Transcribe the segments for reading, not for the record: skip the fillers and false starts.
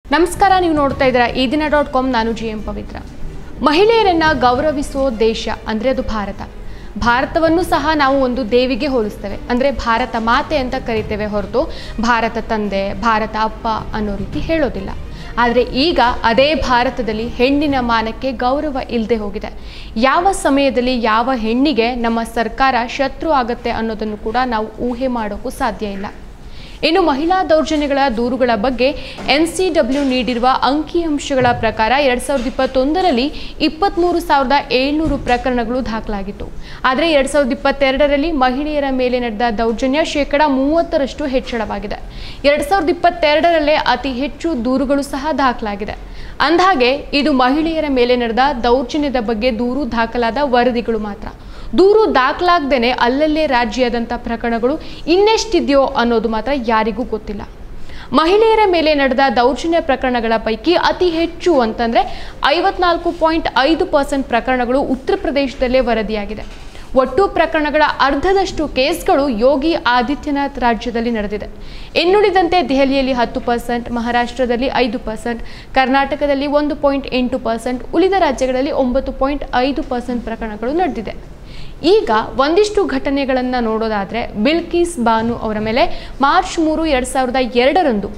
ನಮಸ್ಕಾರ, ನೀವು ನೋಡ್ತಾ ಇದ್ದೀರಾ eedina.com. ನಾನು GM ಪವಿತ್ರ. ಮಹಿಳೆಯರನ್ನ ಗೌರವಿಸುವ ದೇಶ ಅಂದ್ರೆ ಅದು ಭಾರತ. ಭಾರತವನ್ನು ಸಹ ನಾವು ಒಂದು ದೇವಿಗೆ ಹೋಲಿಸ್ತೇವೆ, ಅಂದ್ರೆ ಭಾರತ ಮಾತೆ ಅಂತ ಕರಿತೇವೆ ಹೊರತು ಭಾರತ ತಂದೆ, ಭಾರತ ಅಪ್ಪ ಅನ್ನೋ ರೀತಿ ಹೇಳೋದಿಲ್ಲ. ಆದರೆ ಈಗ ಅದೇ ಭಾರತದಲ್ಲಿ ಹೆಣ್ಣಿನ ಮಾನಕ್ಕೆ ಗೌರವ ಇಲ್ಲದೆ ಹೋಗಿದೆ. ಯಾವ ಸಮಯದಲ್ಲಿ ಯಾವ ಹೆಣ್ಣಿಗೆ ನಮ್ಮ ಸರ್ಕಾರ ಶತ್ರು ಆಗುತ್ತೆ ಅನ್ನೋದನ್ನು ಕೂಡ ನಾವು ಊಹೆ ಮಾಡೋಕ್ಕೂ ಸಾಧ್ಯ ಇಲ್ಲ. ಇನ್ನು ಮಹಿಳಾ ದೌರ್ಜನ್ಯಗಳ ದೂರುಗಳ ಬಗ್ಗೆ NCW ನೀಡಿರುವ ಅಂಕಿಅಂಶಗಳ ಪ್ರಕಾರ 2021ರಲ್ಲಿ 23,700 ಪ್ರಕರಣಗಳು ದಾಖಲಾಗಿತ್ತು. ಆದರೆ 2022ರಲ್ಲಿ ಮಹಿಳೆಯರ ಮೇಲೆ ನಡೆದ ದೌರ್ಜನ್ಯ 30% ಹೆಚ್ಚಳವಾಗಿದೆ. 2022ರಲ್ಲೇ ಅತಿ ಹೆಚ್ಚು ದೂರುಗಳು ಸಹ ದಾಖಲಾಗಿದೆ. ಅಂದಹಾಗೆ ಇದು ಮಹಿಳೆಯರ ಮೇಲೆ ನಡೆದ ದೌರ್ಜನ್ಯದ ಬಗ್ಗೆ ದೂರು ದಾಖಲಾದ ವರದಿಗಳು ಮಾತ್ರ. ದೂರು ದಾಖಲಾಗದೇನೆ ಅಲ್ಲಲ್ಲೇ ರಾಜಿಯಾದಂಥ ಪ್ರಕರಣಗಳು ಇನ್ನೆಷ್ಟಿದೆಯೋ ಅನ್ನೋದು ಮಾತ್ರ ಯಾರಿಗೂ ಗೊತ್ತಿಲ್ಲ. ಮಹಿಳೆಯರ ಮೇಲೆ ನಡೆದ ದೌರ್ಜನ್ಯ ಪ್ರಕರಣಗಳ ಪೈಕಿ ಅತಿ ಹೆಚ್ಚು ಅಂತಂದರೆ 54.5% ಪ್ರಕರಣಗಳು ಉತ್ತರ ಪ್ರದೇಶದಲ್ಲೇ ವರದಿಯಾಗಿದೆ. ಒಟ್ಟು ಪ್ರಕರಣಗಳ ಅರ್ಧದಷ್ಟು ಕೇಸ್ಗಳು ಯೋಗಿ ಆದಿತ್ಯನಾಥ್ ರಾಜ್ಯದಲ್ಲಿ ನಡೆದಿದೆ. ಇನ್ನುಳಿದಂತೆ ದೆಹಲಿಯಲ್ಲಿ 10%, ಮಹಾರಾಷ್ಟ್ರದಲ್ಲಿ 5%, ಕರ್ನಾಟಕದಲ್ಲಿ 1.8%, ಉಳಿದ ರಾಜ್ಯಗಳಲ್ಲಿ 9.5% ಪ್ರಕರಣಗಳು ನಡೆದಿದೆ. ಈಗ ಒಂದಿಷ್ಟು ಘಟನೆಗಳನ್ನು ನೋಡೋದಾದರೆ, ಬಿಲ್ಕಿಸ್ ಬಾನು ಅವರ ಮೇಲೆ ಮಾರ್ಚ್ 3, 2002ರಂದು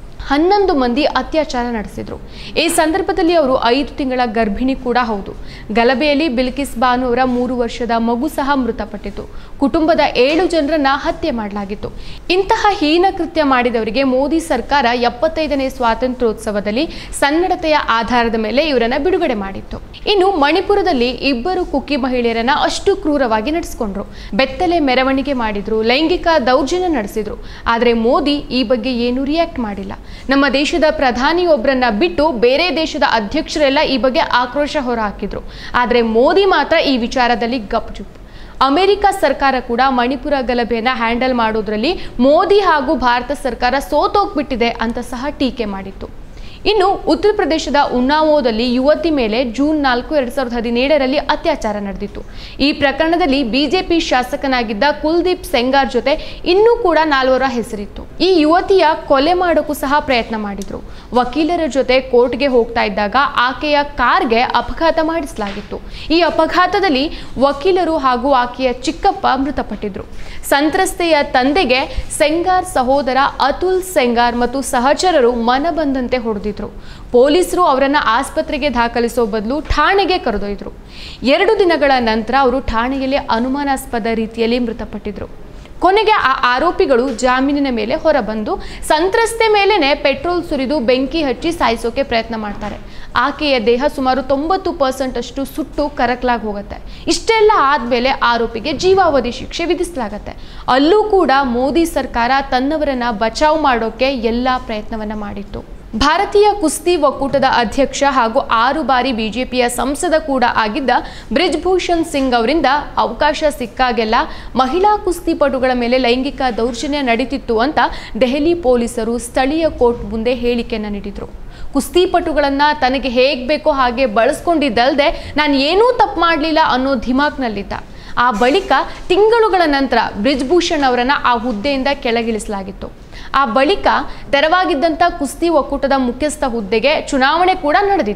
11 ಮಂದಿ ಅತ್ಯಾಚಾರ ನಡೆಸಿದರು. ಈ ಸಂದರ್ಭದಲ್ಲಿ ಅವರು 5 ತಿಂಗಳ ಗರ್ಭಿಣಿ ಕೂಡ ಹೌದು. ಗಲಭೆಯಲ್ಲಿ ಬಿಲ್ಕಿಸ್ ಬಾನು ಅವರ 3 ವರ್ಷದ ಮಗು ಸಹ ಮೃತಪಟ್ಟಿತು. ಕುಟುಂಬದ 7 ಜನರನ್ನ ಹತ್ಯೆ ಮಾಡಲಾಗಿತ್ತು. ಇಂತಹ ಹೀನ ಕೃತ್ಯ ಮಾಡಿದವರಿಗೆ ಮೋದಿ ಸರ್ಕಾರ 75ನೇ ಸ್ವಾತಂತ್ರ್ಯೋತ್ಸವದಲ್ಲಿ ಸನ್ನಡತೆಯ ಆಧಾರದ ಮೇಲೆ ಇವರನ್ನ ಬಿಡುಗಡೆ ಮಾಡಿತ್ತು. ಇನ್ನು ಮಣಿಪುರದಲ್ಲಿ 2 ಕುಕಿ ಮಹಿಳೆಯರನ್ನ ಅಷ್ಟು ಕ್ರೂರವಾಗಿ ನಡೆಸಿಕೊಂಡ್ರು. ಬೆತ್ತಲೆ ಮೆರವಣಿಗೆ ಮಾಡಿದ್ರು, ಲೈಂಗಿಕ ದೌರ್ಜನ್ಯ ನಡೆಸಿದ್ರು. ಆದರೆ ಮೋದಿ ಈ ಬಗ್ಗೆ ಏನೂ ರಿಯಾಕ್ಟ್ ಮಾಡಿಲ್ಲ. ನಮ್ಮ ದೇಶದ ಪ್ರಧಾನಿಯೊಬ್ಬರನ್ನ ಬಿಟ್ಟು ಬೇರೆ ದೇಶದ ಅಧ್ಯಕ್ಷರೆಲ್ಲ ಈ ಬಗ್ಗೆ ಆಕ್ರೋಶ ಹೊರಹಾಕಿದ್ರು. ಆದರೆ ಮೋದಿ ಮಾತ್ರ ಈ ವಿಚಾರದಲ್ಲಿ ಗಪ್ಚುಪ್. ಅಮೆರಿಕ ಸರ್ಕಾರ ಕೂಡ ಮಣಿಪುರ ಗಲಭೆಯನ್ನು ಹ್ಯಾಂಡಲ್ ಮಾಡೋದ್ರಲ್ಲಿ ಮೋದಿ ಹಾಗೂ ಭಾರತ ಸರ್ಕಾರ ಸೋತೋಗ್ಬಿಟ್ಟಿದೆ ಅಂತ ಸಹ ಟೀಕೆ ಮಾಡಿತ್ತು. ಇನ್ನು ಉತ್ತರ ಪ್ರದೇಶದ ಉನ್ನಾವೋದಲ್ಲಿ ಯುವತಿ ಮೇಲೆ ಜೂನ್ 4, 2017ರಲ್ಲಿ ಅತ್ಯಾಚಾರ ನಡೆದಿತ್ತು. ಈ ಪ್ರಕರಣದಲ್ಲಿ ಬಿಜೆಪಿ ಶಾಸಕನಾಗಿದ್ದ ಕುಲ್ದೀಪ್ ಸೆಂಗಾರ್ ಜೊತೆ ಇನ್ನೂ ಕೂಡ 4 ಹೆಸರಿತ್ತು. ಈ ಯುವತಿಯ ಕೊಲೆ ಮಾಡೋಕ್ಕೂ ಸಹ ಪ್ರಯತ್ನ ಮಾಡಿದ್ರು. ವಕೀಲರ ಜೊತೆ ಕೋರ್ಟ್ಗೆ ಹೋಗ್ತಾ ಇದ್ದಾಗ ಆಕೆಯ ಕಾರ್ಗೆ ಅಪಘಾತ ಮಾಡಿಸಲಾಗಿತ್ತು. ಈ ಅಪಘಾತದಲ್ಲಿ ವಕೀಲರು ಹಾಗೂ ಆಕೆಯ ಚಿಕ್ಕಪ್ಪ ಮೃತಪಟ್ಟಿದ್ರು. ಸಂತ್ರಸ್ತೆಯ ತಂದೆಗೆ ಸೆಂಗಾರ್ ಸಹೋದರ ಅತುಲ್ ಸೆಂಗಾರ್ ಮತ್ತು ಸಹಚರರು ಮನಬಂದಂತೆ ಹೊಡೆದಿದ್ರು. ಪೊಲೀಸರು ಅವರನ್ನ ಆಸ್ಪತ್ರೆಗೆ ದಾಖಲಿಸೋ ಬದಲು ಠಾಣೆಗೆ ಕರೆದೊಯ್ದರು. 2 ದಿನಗಳ ನಂತರ ಅವರು ಠಾಣೆಯಲ್ಲಿ ಅನುಮಾನಾಸ್ಪದ ರೀತಿಯಲ್ಲಿ ಮೃತಪಟ್ಟಿದ್ರು. ಕೊನೆಗೆ ಆ ಆರೋಪಿಗಳು ಜಾಮೀನಿನ ಮೇಲೆ ಹೊರಬಂದು ಸಂತ್ರಸ್ತೆ ಮೇಲೇನೆ ಪೆಟ್ರೋಲ್ ಸುರಿದು ಬೆಂಕಿ ಹಚ್ಚಿ ಸಾಯಿಸೋಕೆ ಪ್ರಯತ್ನ ಮಾಡ್ತಾರೆ. ಆಕೆಯ ದೇಹ ಸುಮಾರು 90% ಅಷ್ಟು ಸುಟ್ಟು ಕರಕಲಾಗಿ ಹೋಗುತ್ತೆ. ಇಷ್ಟೆಲ್ಲ ಆದಮೇಲೆ ಆರೋಪಿಗೆ ಜೀವಾವಧಿ ಶಿಕ್ಷೆ ವಿಧಿಸಲಾಗತ್ತೆ. ಅಲ್ಲೂ ಕೂಡ ಮೋದಿ ಸರ್ಕಾರ ತನ್ನವರನ್ನ ಬಚಾವ್ ಮಾಡೋಕೆ ಎಲ್ಲ ಪ್ರಯತ್ನವನ್ನ ಮಾಡಿತ್ತು. ಭಾರತೀಯ ಕುಸ್ತಿ ಒಕ್ಕೂಟದ ಅಧ್ಯಕ್ಷ ಹಾಗೂ 6 ಬಾರಿ ಬಿಜೆಪಿಯ ಸಂಸದ ಕೂಡ ಆಗಿದ್ದ ಬ್ರಿಜ್ಭೂಷಣ್ ಸಿಂಗ್ ಅವರಿಂದ ಅವಕಾಶ ಸಿಕ್ಕಾಗೆಲ್ಲ ಮಹಿಳಾ ಕುಸ್ತಿಪಟುಗಳ ಮೇಲೆ ಲೈಂಗಿಕ ದೌರ್ಜನ್ಯ ನಡೀತಿತ್ತು ಅಂತ ದೆಹಲಿ ಪೊಲೀಸರು ಸ್ಥಳೀಯ ಕೋರ್ಟ್ ಮುಂದೆ ಹೇಳಿಕೆಯನ್ನು ನೀಡಿದರು. ಕುಸ್ತಿಪಟುಗಳನ್ನ ತನಗೆ ಹೇಗೆ ಬೇಕೋ ಹಾಗೆ ಬಳಸ್ಕೊಂಡಿದ್ದಲ್ಲದೆ ನಾನು ಏನೂ ತಪ್ಪು ಮಾಡಲಿಲ್ಲ ಅನ್ನೋ ಧಿಮಾಕ್ನಲ್ಲಿದ್ದ. ಆ ಬಳಿಕ ತಿಂಗಳುಗಳ ನಂತರ ಬ್ರಿಜ್ಭೂಷಣ್ ಅವರನ್ನ ಆ ಹುದ್ದೆಯಿಂದ ಕೆಳಗಿಳಿಸಲಾಗಿತ್ತು. ಆ ಬಳಿಕ ತೆರವಾಗಿದ್ದಂಥ ಕುಸ್ತಿ ಒಕ್ಕೂಟದ ಮುಖ್ಯಸ್ಥ ಹುದ್ದೆಗೆ ಚುನಾವಣೆ ಕೂಡ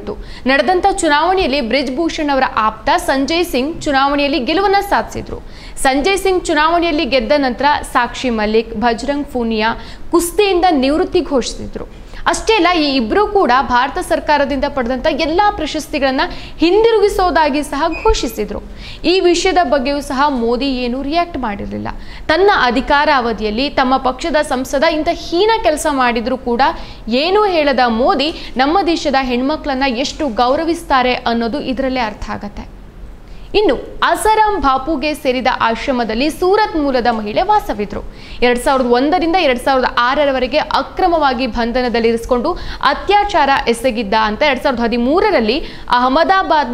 ನಡೆದಂಥ ಚುನಾವಣೆಯಲ್ಲಿ ಬ್ರಿಜ್ಭೂಷಣ್ ಅವರ ಆಪ್ತ ಸಂಜಯ್ ಸಿಂಗ್ ಚುನಾವಣೆಯಲ್ಲಿ ಗೆಲುವನ್ನು ಸಾಧಿಸಿದ್ರು. ಸಂಜಯ್ ಸಿಂಗ್ ಚುನಾವಣೆಯಲ್ಲಿ ಗೆದ್ದ ನಂತರ ಸಾಕ್ಷಿ ಮಲ್ಲಿಕ್, ಭಜರಂಗ್ ಪೂನಿಯಾ ಕುಸ್ತಿಯಿಂದ ನಿವೃತ್ತಿ ಘೋಷಿಸಿದ್ರು. ಅಷ್ಟೇ ಅಲ್ಲ, ಈ ಇಬ್ಬರೂ ಕೂಡ ಭಾರತ ಸರ್ಕಾರದಿಂದ ಪಡೆದಂಥ ಎಲ್ಲ ಪ್ರಶಸ್ತಿಗಳನ್ನು ಹಿಂದಿರುಗಿಸೋದಾಗಿ ಸಹ ಘೋಷಿಸಿದ್ರು. ಈ ವಿಷಯದ ಬಗ್ಗೆಯೂ ಸಹ ಮೋದಿ ಏನೂ ರಿಯಾಕ್ಟ್ ಮಾಡಿರಲಿಲ್ಲ. ತನ್ನ ಅಧಿಕಾರ ಅವಧಿಯಲ್ಲಿ ತಮ್ಮ ಪಕ್ಷದ ಸಂಸದ ಇಂಥ ಹೀನ ಕೆಲಸ ಮಾಡಿದರೂ ಕೂಡ ಏನೂ ಹೇಳದ ಮೋದಿ ನಮ್ಮ ದೇಶದ ಹೆಣ್ಮಕ್ಳನ್ನ ಎಷ್ಟು ಗೌರವಿಸ್ತಾರೆ ಅನ್ನೋದು ಇದರಲ್ಲೇ ಅರ್ಥ ಆಗತ್ತೆ. ಇನ್ನು ಅಸಾರಾಂ ಬಾಪುಗೆ ಸೇರಿದ ಆಶ್ರಮದಲ್ಲಿ ಸೂರತ್ ಮೂಲದ ಮಹಿಳೆ ವಾಸವಿದ್ರು. 2001ರಿಂದ 2006ರವರೆಗೆ ಅಕ್ರಮವಾಗಿ ಬಂಧನದಲ್ಲಿರಿಸಿಕೊಂಡು ಅತ್ಯಾಚಾರ ಎಸಗಿದ್ದ ಅಂತ 2013ರಲ್ಲಿ ಅಹಮದಾಬಾದ್ನ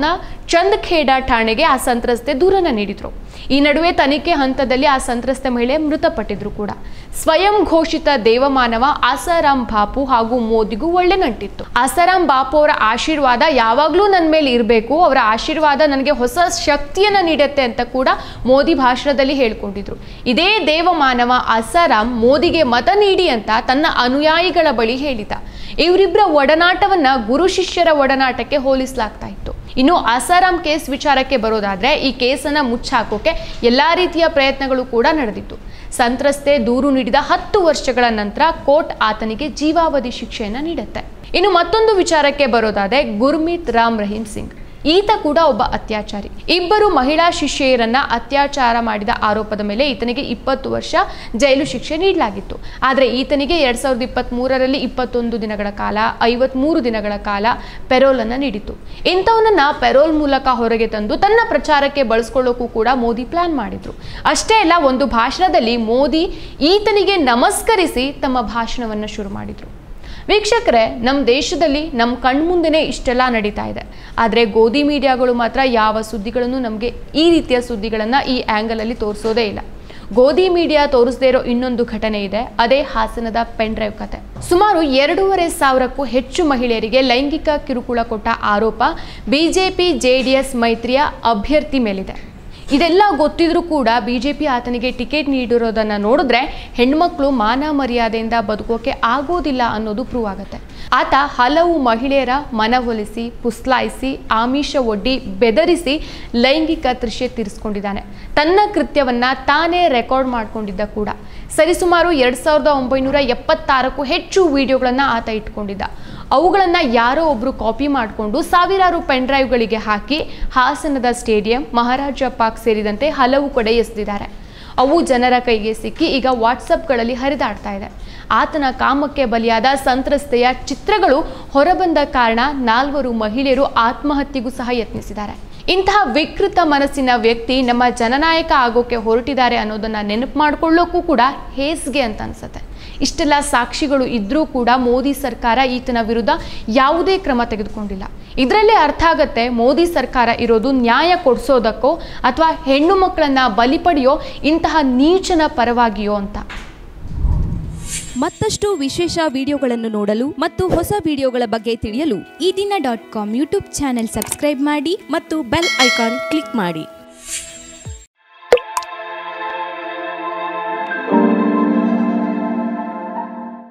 ಚಂದಖೇಡ ಠಾಣೆಗೆ ಆ ಸಂತ್ರಸ್ತೆ ದೂರನ್ನ ನೀಡಿದ್ರು. ಈ ನಡುವೆ ತನಿಖೆ ಹಂತದಲ್ಲಿ ಆ ಸಂತ್ರಸ್ತೆ ಮಹಿಳೆ ಮೃತಪಟ್ಟಿದ್ರು ಕೂಡ. ಸ್ವಯಂ ಘೋಷಿತ ದೇವಮಾನವ ಆಸಾರಾಮ್ ಬಾಪು ಹಾಗೂ ಮೋದಿಗೂ ಒಳ್ಳೆ ನಂಟಿತ್ತು. ಆಸಾರಾಮ್ ಬಾಪು ಅವರ ಆಶೀರ್ವಾದ ಯಾವಾಗ್ಲೂ ನನ್ನ ಮೇಲೆ ಇರಬೇಕು, ಅವರ ಆಶೀರ್ವಾದ ನನಗೆ ಹೊಸ ಶಕ್ತಿಯನ್ನ ನೀಡುತ್ತೆ ಅಂತ ಕೂಡ ಮೋದಿ ಭಾಷಣದಲ್ಲಿ ಹೇಳ್ಕೊಂಡಿದ್ರು. ಇದೇ ದೇವಮಾನವ ಆಸಾರಾಮ್ ಮೋದಿಗೆ ಮತ ನೀಡಿ ಅಂತ ತನ್ನ ಅನುಯಾಯಿಗಳ ಬಳಿ ಹೇಳಿದ. ಇವರಿಬ್ಬರ ಒಡನಾಟವನ್ನ ಗುರು ಶಿಷ್ಯರ ಒಡನಾಟಕ್ಕೆ ಹೋಲಿಸಲಾಗ್ತಾ ಇತ್ತು. ಇನ್ನು ಆಸಾರಾಮ್ ಕೇಸ್ ವಿಚಾರಕ್ಕೆ ಬರೋದಾದ್ರೆ ಈ ಕೇಸನ್ನ ಮುಚ್ಚಾಕೋಕೆ ಎಲ್ಲಾ ರೀತಿಯ ಪ್ರಯತ್ನಗಳು ಕೂಡ ನಡೆದಿತ್ತು. ಸಂತ್ರಸ್ತೆ ದೂರು ನೀಡಿದ 10 ವರ್ಷಗಳ ನಂತರ ಕೋರ್ಟ್ ಆತನಿಗೆ ಜೀವಾವಧಿ ಶಿಕ್ಷೆಯನ್ನ ನೀಡುತ್ತೆ. ಇನ್ನು ಮತ್ತೊಂದು ವಿಚಾರಕ್ಕೆ ಬರೋದಾದ್ರೆ ಗುರ್ಮೀತ್ ರಾಮ್ ರಹೀಂ ಸಿಂಗ್, ಈತ ಕೂಡ ಒಬ್ಬ ಅತ್ಯಾಚಾರಿ. ಇಬ್ಬರು ಮಹಿಳಾ ಶಿಷ್ಯೆಯರನ್ನ ಅತ್ಯಾಚಾರ ಮಾಡಿದ ಆರೋಪದ ಮೇಲೆ ಈತನಿಗೆ 20 ವರ್ಷ ಜೈಲು ಶಿಕ್ಷೆ ನೀಡಲಾಗಿತ್ತು. ಆದರೆ ಈತನಿಗೆ 2023ರಲ್ಲಿ 21 ದಿನಗಳ ಕಾಲ 53 ದಿನಗಳ ಕಾಲ ಪೆರೋಲ್ ಅನ್ನ ನೀಡಿತ್ತು. ಇಂಥವನನ್ನ ಪೆರೋಲ್ ಮೂಲಕ ಹೊರಗೆ ತಂದು ತನ್ನ ಪ್ರಚಾರಕ್ಕೆ ಬಳಸ್ಕೊಳ್ಳೋಕ್ಕೂ ಕೂಡ ಮೋದಿ ಪ್ಲಾನ್ ಮಾಡಿದ್ರು. ಅಷ್ಟೇ ಅಲ್ಲ, ಒಂದು ಭಾಷಣದಲ್ಲಿ ಮೋದಿ ಈತನಿಗೆ ನಮಸ್ಕರಿಸಿ ತಮ್ಮ ಭಾಷಣವನ್ನ ಶುರು ಮಾಡಿದ್ರು. ವೀಕ್ಷಕರೇ, ನಮ್ಮ ದೇಶದಲ್ಲಿ ನಮ್ಮ ಕಣ್ಮುಂದೆನೇ ಇಷ್ಟೆಲ್ಲ ನಡೀತಾ ಇದೆ. ಆದರೆ ಗೋಧಿ ಮೀಡಿಯಾಗಳು ಮಾತ್ರ ಯಾವ ಸುದ್ದಿಗಳನ್ನು ನಮಗೆ ಈ ರೀತಿಯ ಸುದ್ದಿಗಳನ್ನು ಈ ಆ್ಯಂಗಲಲ್ಲಿ ತೋರಿಸೋದೇ ಇಲ್ಲ. ಗೋಧಿ ಮೀಡಿಯಾ ತೋರಿಸದೇ ಇರೋ ಇನ್ನೊಂದು ಘಟನೆ ಇದೆ, ಅದೇ ಹಾಸನದ ಪೆನ್ ಡ್ರೈವ್ ಕತೆ. ಸುಮಾರು 2,500ಕ್ಕೂ ಹೆಚ್ಚು ಮಹಿಳೆಯರಿಗೆ ಲೈಂಗಿಕ ಕಿರುಕುಳ ಕೊಟ್ಟ ಆರೋಪ ಬಿಜೆಪಿ ಜೆಡಿಎಸ್ ಮೈತ್ರಿಯ ಅಭ್ಯರ್ಥಿ ಮೇಲಿದೆ. ಇದೆಲ್ಲ ಗೊತ್ತಿದ್ರೂ ಕೂಡ ಬಿಜೆಪಿ ಆತನಿಗೆ ಟಿಕೆಟ್ ನೀಡಿರೋದನ್ನ ನೋಡಿದ್ರೆ ಹೆಣ್ಮಕ್ಳು ಮಾನ ಮರ್ಯಾದೆಯಿಂದ ಬದುಕೋಕೆ ಆಗೋದಿಲ್ಲ ಅನ್ನೋದು ಪ್ರೂವ್ ಆಗುತ್ತೆ. ಆತ ಹಲವು ಮಹಿಳೆಯರ ಮನವೊಲಿಸಿ, ಪುಸ್ಲಾಯಿಸಿ, ಆಮಿಷ ಒಡ್ಡಿ, ಬೆದರಿಸಿ ಲೈಂಗಿಕ ದೃಶ್ಯ ತೀರಿಸ್ಕೊಂಡಿದ್ದಾನೆ. ತನ್ನ ಕೃತ್ಯವನ್ನ ತಾನೇ ರೆಕಾರ್ಡ್ ಮಾಡ್ಕೊಂಡಿದ್ದ ಕೂಡ. ಸರಿಸುಮಾರು 2,976ಕ್ಕೂ ಹೆಚ್ಚು ವಿಡಿಯೋಗಳನ್ನ ಆತ ಇಟ್ಕೊಂಡಿದ್ದ. ಅವುಗಳನ್ನು ಯಾರೋ ಒಬ್ರು ಕಾಪಿ ಮಾಡಿಕೊಂಡು ಸಾವಿರಾರು ಪೆನ್ ಡ್ರೈವ್ಗಳಿಗೆ ಹಾಕಿ ಹಾಸನದ ಸ್ಟೇಡಿಯಂ, ಮಹಾರಾಜ ಪಾರ್ಕ್ ಸೇರಿದಂತೆ ಹಲವು ಕಡೆ ಎಸೆದಿದ್ದಾರೆ. ಅವು ಜನರ ಕೈಗೆ ಸಿಕ್ಕಿ ಈಗ ವಾಟ್ಸಪ್ಗಳಲ್ಲಿ ಹರಿದಾಡ್ತಾ ಇದೆ. ಆತನ ಕಾಮಕ್ಕೆ ಬಲಿಯಾದ ಸಂತ್ರಸ್ತೆಯ ಚಿತ್ರಗಳು ಹೊರಬಂದ ಕಾರಣ 4 ಮಹಿಳೆಯರು ಆತ್ಮಹತ್ಯೆಗೂ ಸಹ ಯತ್ನಿಸಿದ್ದಾರೆ. ಇಂತಹ ವಿಕೃತ ಮನಸ್ಸಿನ ವ್ಯಕ್ತಿ ನಮ್ಮ ಜನನಾಯಕ ಆಗೋಕೆ ಹೊರಟಿದ್ದಾರೆ ಅನ್ನೋದನ್ನ ನೆನಪು ಮಾಡ್ಕೊಳ್ಳೋಕ್ಕೂ ಕೂಡ ಹೇಸಿಗೆ ಅಂತ ಅನ್ಸುತ್ತೆ. ಇಷ್ಟೆಲ್ಲ ಸಾಕ್ಷಿಗಳು ಇದ್ರೂ ಕೂಡ ಮೋದಿ ಸರ್ಕಾರ ಈತನ ವಿರುದ್ಧ ಯಾವುದೇ ಕ್ರಮ ತೆಗೆದುಕೊಂಡಿಲ್ಲ. ಇದರಲ್ಲೇ ಅರ್ಥ ಆಗುತ್ತೆ ಮೋದಿ ಸರ್ಕಾರ ಇರೋದು ನ್ಯಾಯ ಕೊಡಿಸೋದಕ್ಕೋ ಅಥವಾ ಹೆಣ್ಣು ಮಕ್ಕಳನ್ನ ಬಲಿ ಪಡೆಯೋ ಇಂತಹ ನೀಚನ ಪರವಾಗಿಯೋ ಅಂತ. ಮತ್ತಷ್ಟು ವಿಶೇಷ ವಿಡಿಯೋಗಳನ್ನು ನೋಡಲು ಮತ್ತು ಹೊಸ ವಿಡಿಯೋಗಳ ಬಗ್ಗೆ ತಿಳಿಯಲು ಈ ದಿನ .com ಯೂಟ್ಯೂಬ್ ಚಾನೆಲ್ ಸಬ್ಸ್ಕ್ರೈಬ್ ಮಾಡಿ ಮತ್ತು ಬೆಲ್ ಐಕಾನ್ ಕ್ಲಿಕ್ ಮಾಡಿ.